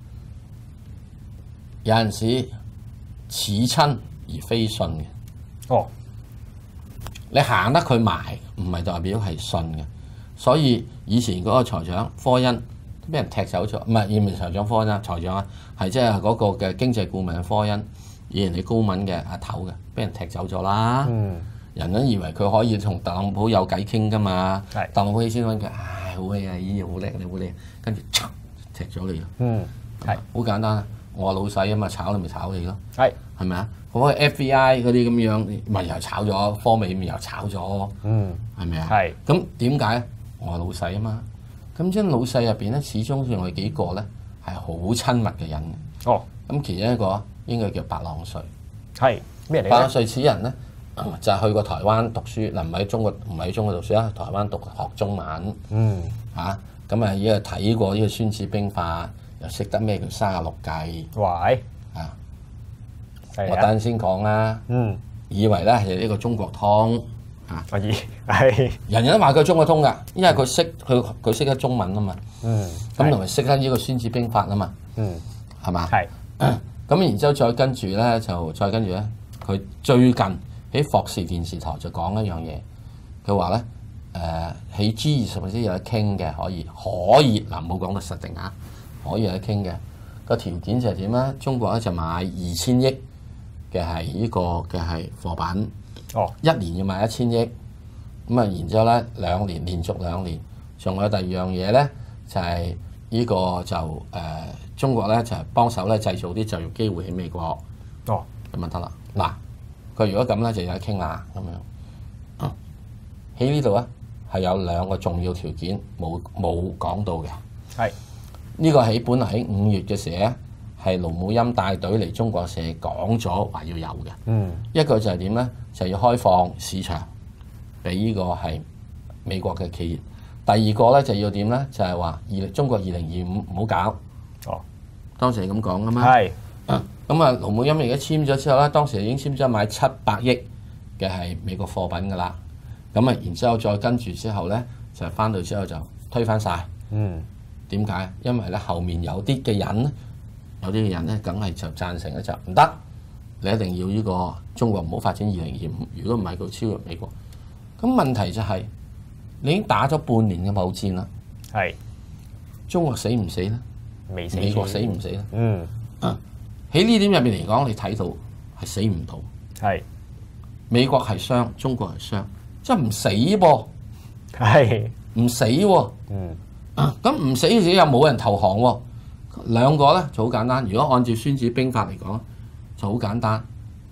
有陣時似親而非信嘅。 哦， 你行得佢埋，唔係代表係信嘅。所以以前嗰個財長科恩都俾人踢走咗，唔係以前財長科恩啊，財長啊，係即係嗰個嘅經濟顧問科恩，以前你高敏嘅阿頭嘅，俾人踢走咗啦。 嗯， 人都以為佢可以同特朗普有偈傾噶嘛。 係特朗普先揾佢，唉，好嘢啊，依好叻，你好叻，跟住踢咗你咯。 嗯，係好簡單啊！我話老細啊嘛，炒你咪炒你咯。 係係咪啊？嗰個 F B I 嗰啲咁樣，咪又炒咗，科美咪又炒咗， 嗯， 係咪啊？ 係。 咁點解？我係老細啊嘛。咁即係老細入邊咧，始終仲有幾個咧係好親密嘅人。 哦。 咁其中一個應該叫白浪瑞。 係咩嚟白浪咧？ 瑞此人咧，就係去過台灣讀書，嗱唔係喺中國，唔係喺中國讀書啊，台灣讀學中文。 嗯。 嚇，咁啊，依個睇過呢個《孫子兵法》，又識得咩叫三十六計。 喂。 啊！ 犀利啊！ 我等陣先講啦。 嗯。 以為咧係呢個中國通啊， 我以係。 人人都話佢中國通㗎，因為佢識佢佢識得中文啊嘛。 嗯。 咁同埋識得呢個《孫子兵法》啊嘛。 嗯。 係嘛？ 係。 咁然之後再跟住咧，就再跟住咧，佢最近喺霍士電視台就講一樣嘢，佢話咧誒喺 G 二十或者有得傾嘅，可以可以嗱，冇講到實定啊，可以有得傾嘅。個條件就係點咧？中國咧就買二千億嘅係呢個嘅係貨品， 哦， 一年要買一千億，咁啊，然之後咧兩年連續兩年，仲有第二樣嘢咧就係、是、呢個就誒、呃、中國咧就係、是、幫手咧製造啲就業機會喺美國， 哦， 咁就得啦。嗱，佢如果咁咧就有得傾啦，咁樣喺呢度啊係有兩個重要條件冇冇講到嘅。 係。 呢個喺本來喺五月嘅時候咧，係盧武鑫帶隊嚟中國社講咗話要有嘅。 嗯。 一個就係點咧？就要開放市場俾呢個係美國嘅企業。第二個咧就要點咧？就係話二中國二零二五唔好搞。 哦。當當時係咁講噶嘛。 係。 咁啊，盧武鑫而家簽咗之後咧，當時已經簽咗買七百億嘅係美國貨品噶啦。咁啊，然之後再跟住之後咧，就翻到之後就推翻晒。 嗯。點解？因為咧後面有啲嘅人咧，有啲嘅人咧，梗係就贊成咧就唔得，你一定要呢個中國唔好發展二零二五。如果唔係，佢超越美國。咁問題就係、是、你已經打咗半年嘅貿戰啦。 係。 中國死唔死咧？ 未死。 美國死唔死咧？ 嗯。 啊，喺呢點入邊嚟講，你睇到係死唔到。係。美國係傷，中國係傷，即係唔死噃。係。唔死喎。嗯。咁唔死嘅時又冇人投降喎，兩個咧就好簡單。如果按照孫子兵法嚟講，就好簡單。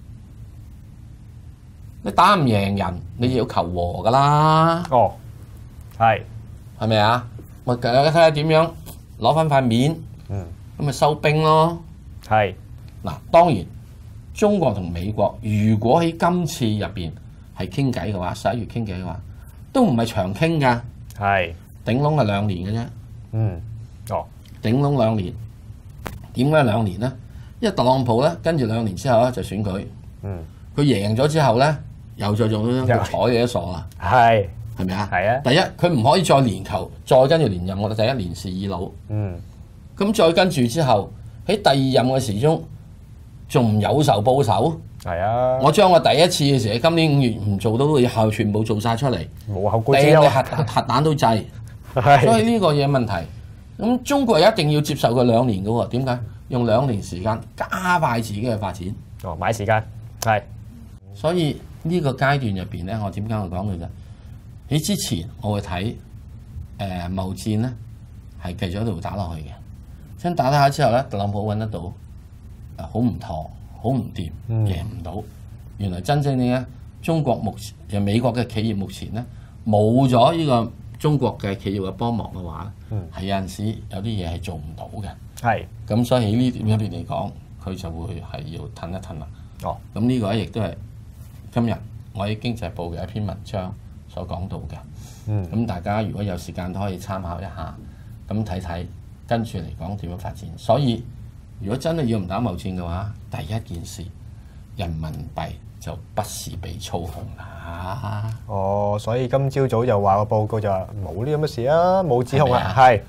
你打唔贏人，你要求和噶啦。哦，係，係咪啊？我大家睇下點樣攞翻塊面，嗯，咁咪收兵咯。係，嗱，當然中國同美國如果喺今次入邊係傾偈嘅話，十一月傾偈嘅話，都唔係長傾㗎。係。頂籠係兩年嘅啫，嗯，哦，頂籠兩年，點解兩年咧？因為特朗普咧跟住兩年之後咧就選舉，嗯，佢贏咗之後咧又再做咗彩嘢傻啦，係，係咪啊？係啊，第一佢唔可以再連球，再跟住連任，我哋第一年事已老，嗯，咁再跟住之後喺第二任嘅時鐘仲唔有仇報仇？係啊，我將我第一次嘅時候今年五月唔做到，以後全部做晒出嚟，冇後顧之憂，核核彈都制。所以呢個嘢問題，咁中國一定要接受佢兩年嘅喎。點解？用兩年時間加快自己嘅發展。哦，買時間係。所以呢個階段入邊咧，我點解會講佢就喺之前，我會睇誒貿戰咧係繼續喺度打落去嘅。先打打下之後咧，特朗普揾得到誒好唔妥，好唔掂，贏唔到。原來真正嘅中國目前就美國嘅企業目前咧冇咗呢個。中國嘅企業嘅幫忙嘅話，係、嗯、有陣時有啲嘢係做唔到嘅。係咁，所以喺呢點入邊嚟講，佢就會係要褪一褪啦。哦，咁呢個咧亦都係今日我喺經濟報嘅一篇文章所講到嘅。嗯，咁大家如果有時間都可以參考一下，咁睇睇跟住嚟講點樣發展。所以如果真係要唔打貿戰嘅話，第一件事人民幣就不是被操控啦。哦，所以今朝早就話個報告就話冇呢咁嘅事啊，冇指控啊，係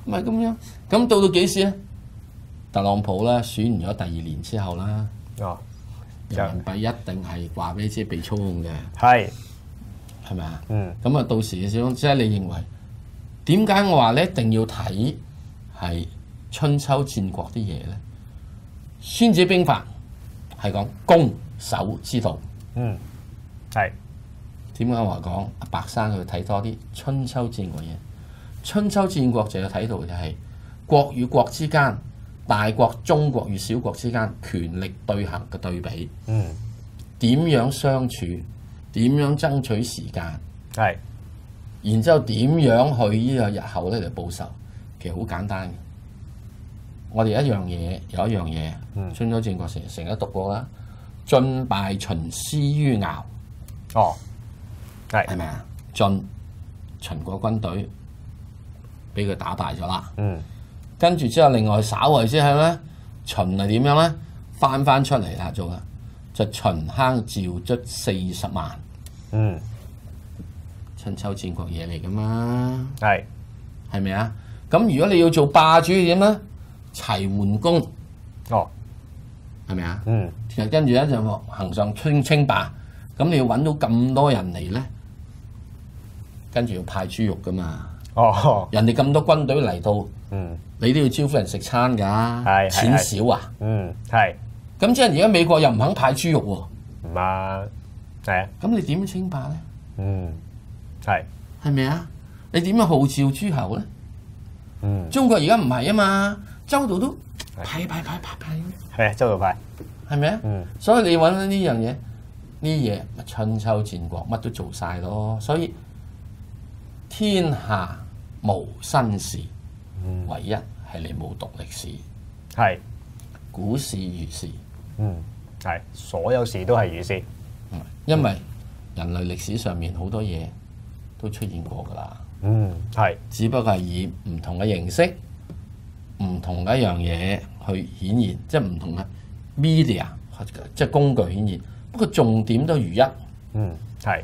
唔係咁樣。咁到到幾時咧？特朗普咧選完咗第二年之後啦， 哦， 人民幣一定係話俾你知被操控嘅， 係係咪啊？ 嗯， 咁啊，到時嘅時候，即係你認為點解我話你一定要睇係春秋戰國啲嘢咧？孫子兵法係講攻守之道。 嗯，係點解我話講阿白生去睇多啲春秋戰國嘢？春秋戰國就要睇到就係國與國之間。大國、中國與小國之間權力對行嘅對比， 嗯， 點樣相處，點樣爭取時間， 係， 然之後點樣去呢個日後咧嚟報仇，其實好簡單嘅。我哋一樣嘢有一樣嘢， 嗯， 春秋戰國成成日讀過啦，晉敗秦師於淆， 哦，係， 係咪啊？晉秦國軍隊俾佢打敗咗啦， 嗯。 跟住之後，另外稍為之後咧，秦係點樣咧？翻翻出嚟啦，做啊，就秦坑趙卒四十萬。 嗯， 春秋戰國嘢嚟噶嘛？ 係係咪啊？咁如果你要做霸主點咧？齊桓公。 哦， 係咪啊？ 嗯， 其實跟住咧就行上稱稱霸，咁你要揾到咁多人嚟咧，跟住要派豬肉噶嘛。 哦， 人哋咁多軍隊嚟到， 嗯。 你都要招呼人食餐㗎，錢少啊？ 嗯，係。 咁即係而家美國又唔肯派豬肉喎。 唔啊，係啊。 咁你點樣稱霸咧？ 嗯，係。 係咪啊？你點樣號召諸侯咧？ 嗯。 中國而家唔係啊嘛，周度都派派派派派。 係啊，周度派。 係咪啊？ 嗯。 所以你揾呢樣嘢，呢嘢咪春秋戰國乜都做晒咯。所以天下無新事。嗯、唯一係你冇讀歷史， 係古事如是， 嗯，係所有事都係如是， 因為人類歷史上面好多嘢都出現過㗎啦， 嗯，係， 只不過係以唔同嘅形式、唔同嘅一樣嘢去顯現，即係唔同嘅 media， 即係工具顯現，不過重點都如一， 嗯，係，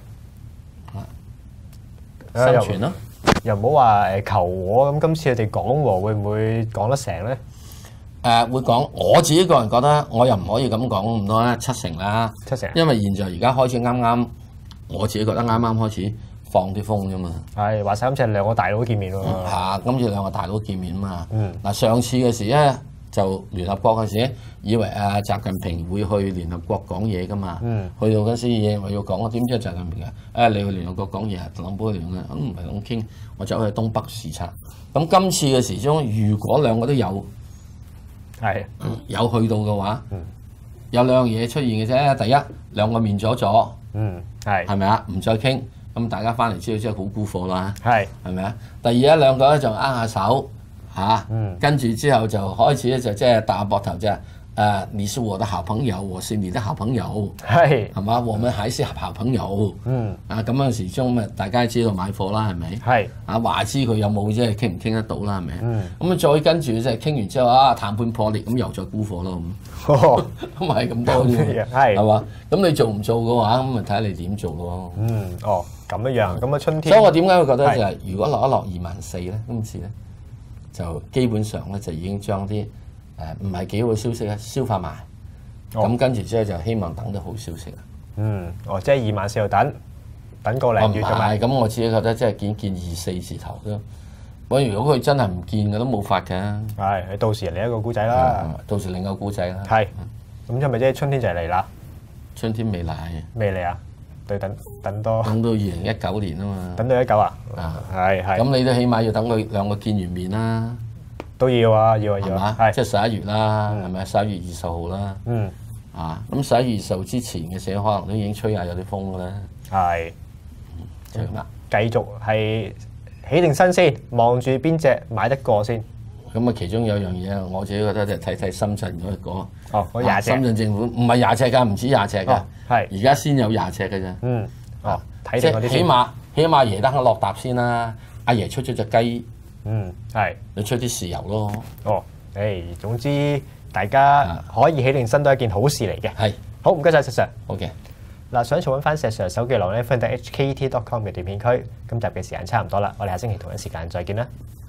生存咯。 又唔好話誒求和咁，今次佢哋講和會唔會講得成咧？誒、 呃、會講，我自己個人覺得，我又唔可以咁講咁多啦，七成啦， 七成， 因為現在而家開始啱啱，我自己覺得啱啱開始放啲風啫嘛。係話晒今次兩個大佬見面喎。嚇、 嗯，今次兩個大佬見面啊嘛。 嗯。嗱， 上次嘅時咧，就聯合國嘅時，以為啊習近平會去聯合國講嘢噶嘛。嗯。去到嗰時嘢我要講，點知習近平啊？誒，你去聯合國講嘢，特朗普去聯嘅，咁唔係咁傾。我走去東北視察，咁今次嘅時鐘，如果兩個都有，係、嗯、有去到嘅話，嗯、有兩樣嘢出現嘅啫。第一，兩個面咗咗，嗯，係，係咪啊？唔再傾，咁大家翻嚟之後，即係好沽貨啦，係，係咪啊？第二一兩個咧就握下手，嚇、啊，嗯、跟住之後就開始咧就即係打膊頭啫。誒，你是我的好朋友，我是你的好朋友，係係嘛？我們還是好朋友。嗯，啊咁嗰陣時鐘咪大家知道買貨啦，係咪？係啊，話知佢有冇即係傾唔傾得到啦，係咪？嗯，咁啊再跟住即係傾完之後啊，談判破裂，咁又再沽貨咯咁。咁咪咁多嘅，係係嘛？咁你做唔做嘅話，咁咪睇下你點做咯。嗯，哦，咁樣樣，咁啊春天。所以我點解會覺得就係如果落一落二萬四咧，今次咧就基本上咧就已經將啲。誒唔係幾好嘅消息咧，消化埋，咁、哦、跟住之後就希望等到好消息啦。嗯，哦，即係二萬四度等，等個零月㗎嘛。咁我自己覺得即係見見二四字頭咯。我如果佢真係唔見嘅都冇法嘅。係，到時另一個故仔啦。到時另一個故仔啦。係，咁係咪即係春天就嚟啦？春天未嚟。未嚟啊？對，等等多。等到二零一九年啊嘛。等到一九啊？啊，係係。咁你都起碼要等佢兩個見完面啦。都要啊，要啊，要啊，係即係十一月啦，係咪十一月二十號啦？嗯，啊，咁十一月二十號之前嘅時候，可能都已經吹下有啲風噶啦。係，就咁啦。繼續係起定身先，望住邊隻買得過先。咁啊，其中有樣嘢，我自己覺得就睇睇深圳嗰個。哦，嗰廿隻。深圳政府唔係廿隻㗎，唔止廿隻㗎。係。而家先有廿隻㗎啫。嗯。哦，睇定嗰啲先。起碼起碼爺得肯落搭先啦。阿爺出咗隻雞。嗯，係你出啲豉油咯。哦，誒，總之大家可以起定身都係一件好事嚟嘅。係，好唔該晒石 Sir。好嘅。嗱，想重溫翻石 Sir 手記廊咧，歡迎到 H K T dot com 嘅短片區。今集嘅時間差唔多啦，我哋下星期同一時間再見啦。